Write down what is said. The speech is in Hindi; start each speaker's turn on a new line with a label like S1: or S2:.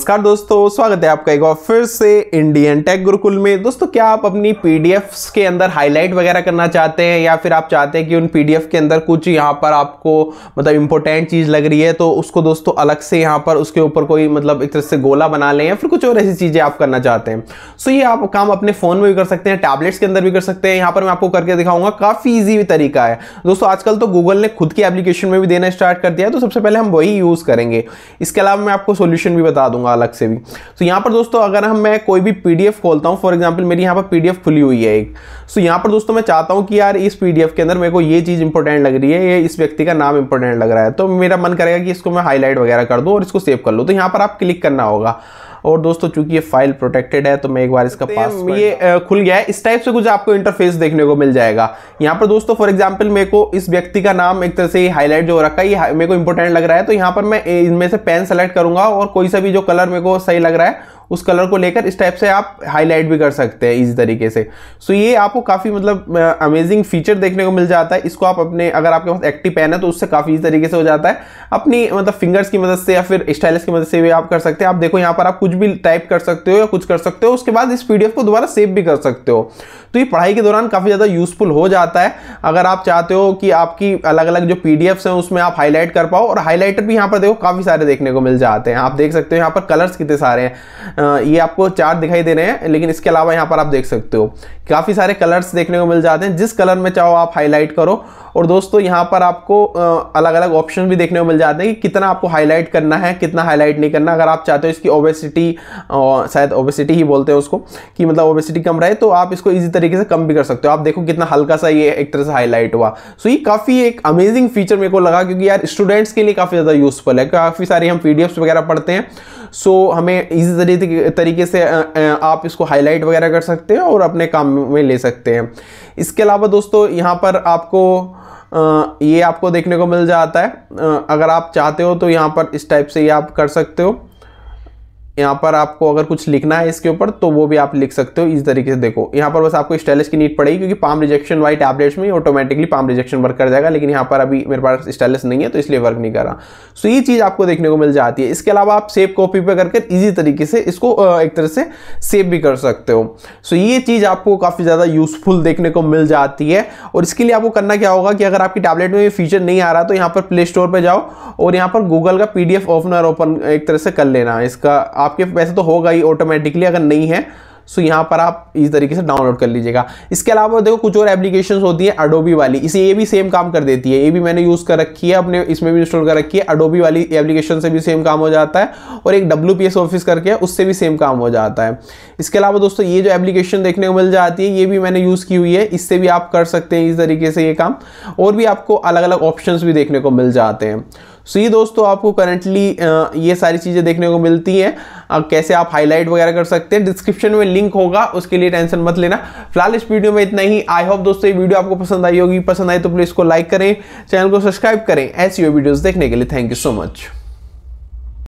S1: नमस्कार दोस्तों, स्वागत है आपका एक बार फिर से इंडियन टेक गुरुकुल में। दोस्तों, क्या आप अपनी पीडीएफ्स के अंदर हाईलाइट वगैरह करना चाहते हैं या फिर आप चाहते हैं कि उन पीडीएफ के अंदर कुछ यहाँ पर आपको मतलब इंपॉर्टेंट चीज़ लग रही है तो उसको दोस्तों अलग से यहाँ पर उसके ऊपर कोई मतलब एक तरह से गोला बना लें या फिर कुछ और ऐसी चीज़ें आप करना चाहते हैं। सो ये आप काम अपने फ़ोन में भी कर सकते हैं, टैबलेट्स के अंदर भी कर सकते हैं। यहाँ पर मैं आपको करके दिखाऊंगा, काफ़ी ईजी तरीका है दोस्तों। आजकल तो गूगल ने खुद की एप्लीकेशन में भी देना स्टार्ट कर दिया है, तो सबसे पहले हम वही यूज़ करेंगे। इसके अलावा मैं आपको सोल्यूशन भी बता दूंगा अलग से भी। तो यहाँ पर दोस्तों अगर मैं कोई भी पीडीएफ खोलता हूँ, फॉर एग्जांपल मेरी यहाँ पर पीडीएफ खुली हुई है एक। सो यहाँ पर दोस्तों मैं चाहता हूँ कि यार इस पीडीएफ के अंदर मेरे को ये चीज़ इंपॉर्टेंट लग रही है, ये इस व्यक्ति का नाम इंपॉर्टेंट लग रहा है, तो मेरा मन करेगा कि इसको मैं हाईलाइट वगैरह कर दूँ और इसको सेव कर लूँ। तो यहाँ पर आप क्लिक करना होगा और दोस्तों चूंकि ये फाइल प्रोटेक्टेड है तो मैं एक बार इसका पासवर्ड ये खुल गया है। इस टाइप से कुछ आपको इंटरफेस देखने को मिल जाएगा। यहाँ पर दोस्तों फॉर एग्जांपल मेरे को इस व्यक्ति का नाम एक तरह से हाईलाइट जो हो रखा है ये मेरे को इंपॉर्टेंट लग रहा है, तो यहाँ पर मैं इनमें से पेन सेलेक्ट करूंगा और कोई सा भी जो कलर मेरे को सही लग रहा है उस कलर को लेकर इस टाइप से आप हाईलाइट भी कर सकते हैं इजी तरीके से। सो ये आपको काफ़ी मतलब अमेजिंग फीचर देखने को मिल जाता है। इसको आप अपने अगर आपके पास एक्टिव पेन है तो उससे काफ़ी इजी तरीके से हो जाता है। अपनी मतलब फिंगर्स की मदद से या फिर स्टाइलस की मदद से भी आप कर सकते हैं। आप देखो यहाँ पर आप कुछ भी टाइप कर सकते हो या कुछ कर सकते हो, उसके बाद इस पीडीएफ को दोबारा सेव भी कर सकते हो। तो ये पढ़ाई के दौरान काफ़ी ज़्यादा यूजफुल हो जाता है। अगर आप चाहते हो कि आपकी अलग अलग जो पीडीएफ्स हैं उसमें आप हाईलाइट कर पाओ, और हाईलाइटर भी यहाँ पर देखो काफ़ी सारे देखने को मिल जाते हैं। आप देख सकते हो यहाँ पर कलर्स कितने सारे हैं, ये आपको 4 दिखाई दे रहे हैं, लेकिन इसके अलावा यहाँ पर आप देख सकते हो काफ़ी सारे कलर्स देखने को मिल जाते हैं। जिस कलर में चाहो आप हाईलाइट करो। और दोस्तों यहाँ पर आपको अलग अलग ऑप्शन भी देखने को मिल जाते हैं कि कितना आपको हाईलाइट करना है, कितना हाईलाइट नहीं करना। अगर आप चाहते हो इसकी ओबेसिटी, शायद ओबेसिटी ही बोलते हैं उसको, कि मतलब ओबेसिटी कम रहे, तो आप इसको इजी तरीके से कम भी कर सकते हो। आप देखो कितना हल्का सा ये एक तरह से हाईलाइट हुआ। सो ये काफ़ी एक अमेजिंग फीचर मेरे को लगा, क्योंकि यार स्टूडेंट्स के लिए काफ़ी ज़्यादा यूजफुल है। काफ़ी सारी हम पीडीएफ्स वगैरह पढ़ते हैं, सो हमें इजी तरीके से आप इसको हाईलाइट वगैरह कर सकते हैं और अपने काम में ले सकते हैं। इसके अलावा दोस्तों यहाँ पर आपको ये आपको देखने को मिल जाता है। अगर आप चाहते हो तो यहाँ पर इस टाइप से ये आप कर सकते हो। यहाँ पर आपको अगर कुछ लिखना है इसके ऊपर तो वो भी आप लिख सकते हो इस तरीके से। देखो यहाँ पर बस आपको स्टाइलस की नीड पड़ेगी, क्योंकि पाम रिजेक्शन वाली टैबलेट्स में ऑटोमेटिकली पाम रिजेक्शन वर्क कर जाएगा, लेकिन यहाँ पर अभी मेरे पास स्टाइलस नहीं है तो इसलिए वर्क नहीं कर रहा। सो ये चीज़ आपको देखने को मिल जाती है। इसके अलावा आप सेव कॉपी पे करके ईजी तरीके से इसको एक तरह से सेव भी कर सकते हो। सो ये चीज़ आपको काफ़ी ज़्यादा यूजफुल देखने को मिल जाती है। और इसके लिए आपको करना क्या होगा कि अगर आपकी टैबलेट में ये फीचर नहीं आ रहा तो यहाँ पर प्ले स्टोर पर जाओ और यहाँ पर गूगल का पीडीएफ ओपन एक तरह से कर लेना। इसका आपके वैसे तो होगा ही ऑटोमेटिकली, अगर नहीं है सो यहाँ पर आप इस तरीके से डाउनलोड कर लीजिएगा। इसके अलावा देखो कुछ और एप्लीकेशंस होती है अडोबी वाली, इसे ये भी सेम काम कर देती है। ये भी मैंने यूज़ कर रखी है अपने, इसमें भी इंस्टॉल कर रखी है। अडोबी वाली एप्लीकेशन से भी सेम काम हो जाता है, और एक WPS ऑफिस करके है उससे भी सेम काम हो जाता है। इसके अलावा दोस्तों ये जो एप्लीकेशन देखने को मिल जाती है ये भी मैंने यूज़ की हुई है, इससे भी आप कर सकते हैं इस तरीके से ये काम। और भी आपको अलग अलग ऑप्शंस भी देखने को मिल जाते हैं। सो ये दोस्तों आपको करंटली ये सारी चीज़ें देखने को मिलती हैं। कैसे आप हाईलाइट वगैरह कर सकते हैं, डिस्क्रिप्शन में लिंक होगा, उसके लिए टेंशन मत लेना। फिलहाल इस वीडियो में इतना ही। आई होप दोस्तों ये वीडियो आपको पसंद आई होगी। पसंद आई तो प्लीज़ इसको लाइक करें, चैनल को सब्सक्राइब करें। ऐसी वीडियोस देखने के लिए थैंक यू सो मच।